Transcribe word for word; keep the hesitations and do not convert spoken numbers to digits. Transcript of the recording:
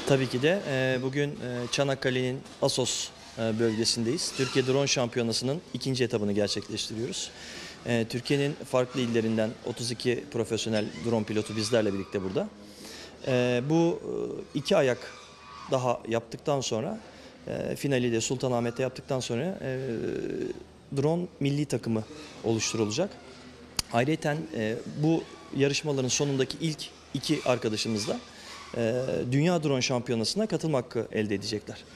Tabii ki de e, bugün e, Çanakkale'nin Assos e, bölgesindeyiz. Türkiye Drone Şampiyonası'nın ikinci etabını gerçekleştiriyoruz. E, Türkiye'nin farklı illerinden otuz iki profesyonel drone pilotu bizlerle birlikte burada. E, bu e, iki ayak daha yaptıktan sonra, e, finali de Sultanahmet'te yaptıktan sonra e, drone milli takımı oluşturulacak. Ayrıca e, bu yarışmaların sonundaki ilk iki arkadaşımız da e, Dünya Drone Şampiyonası'na katılma hakkı elde edecekler.